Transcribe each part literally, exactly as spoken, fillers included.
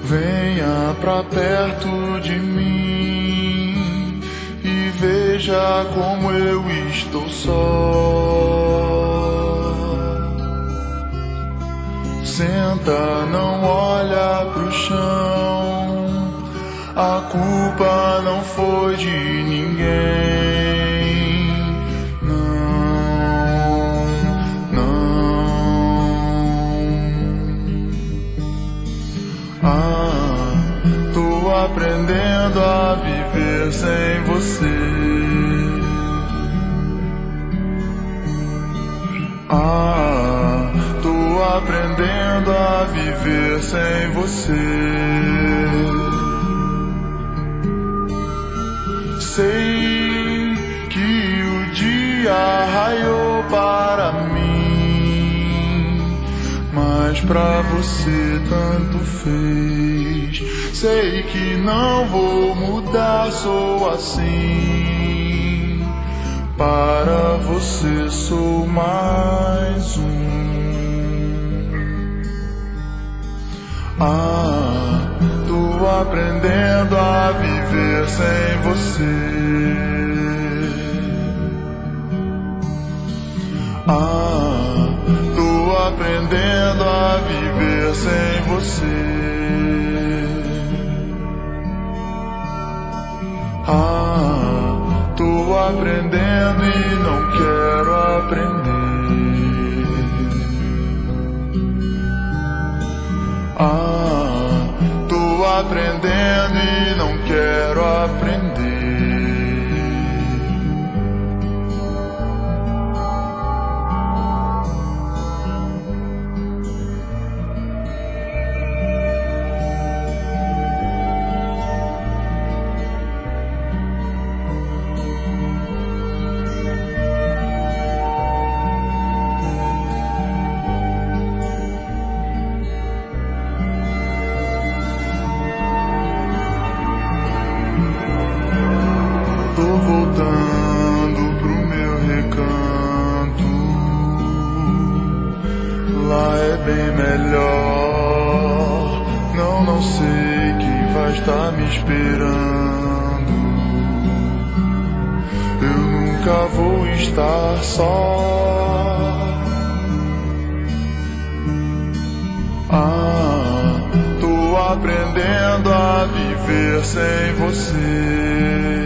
Venha pra perto de mim e veja como eu estou só. Senta, não olha pro chão, a culpa não foi de ninguém. Não, não. Ah, tô aprendendo a viver sem você. Ah, tô aprendendo a viver sem você. Sei que o dia raiou para mim, mas pra você tanto fez. Sei que não vou mudar, sou assim. Para você sou mais um. Ah, tô aprendendo a viver sem você. Ah, tô aprendendo a viver sem você. Ah, tô aprendendo e não quero aprender. Ah, tô aprendendo e não quero aprender. Tô voltando pro meu recanto, lá é bem melhor. Não, não sei quem vai estar me esperando. Eu nunca vou estar só. Ah, tô aprendendo a viver sem você.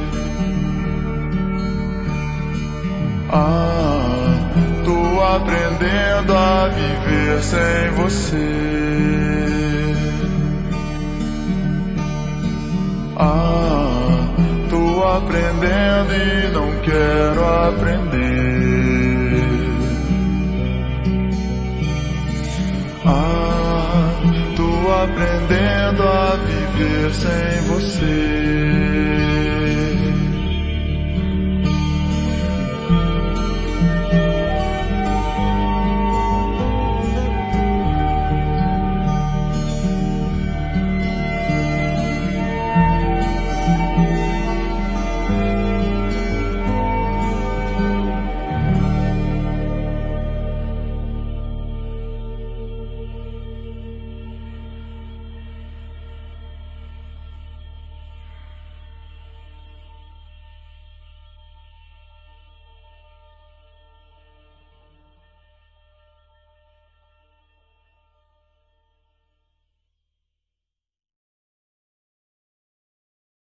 Ah, tô aprendendo a viver sem você. Ah, tô aprendendo e não quero aprender. Ah, tô aprendendo a viver sem você.